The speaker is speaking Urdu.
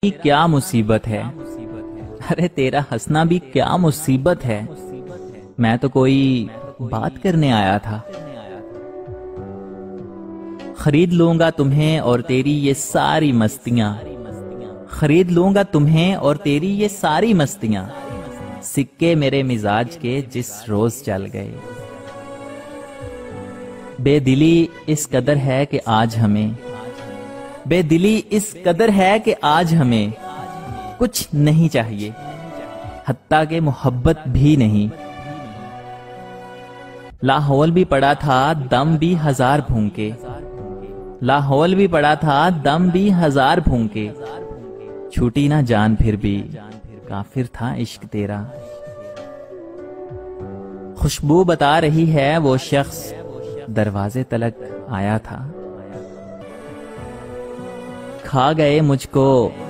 کیا مصیبت ہے، ارے تیرا ہنسنا بھی کیا مصیبت ہے، میں تو کوئی بات کرنے آیا تھا۔ خرید لوں گا تمہیں اور تیری یہ ساری مستیاں، خرید لوں گا تمہیں اور تیری یہ ساری مستیاں، سکے میرے مزاج کے جس روز چل گئے۔ بے دلی اس قدر ہے کہ آج ہمیں، بے دلی اس قدر ہے کہ آج ہمیں کچھ نہیں چاہیے، حتیٰ کہ محبت بھی نہیں۔ لاہور بھی پڑا تھا دم بھی ہزار پھونکے، لاہور بھی پڑا تھا دم بھی ہزار پھونکے، چھوٹی نہ جان پھر بھی کافر تھا عشق تیرا۔ خوشبو بتا رہی ہے وہ شخص دروازے تلک آیا تھا، کھا گئے مجھ کو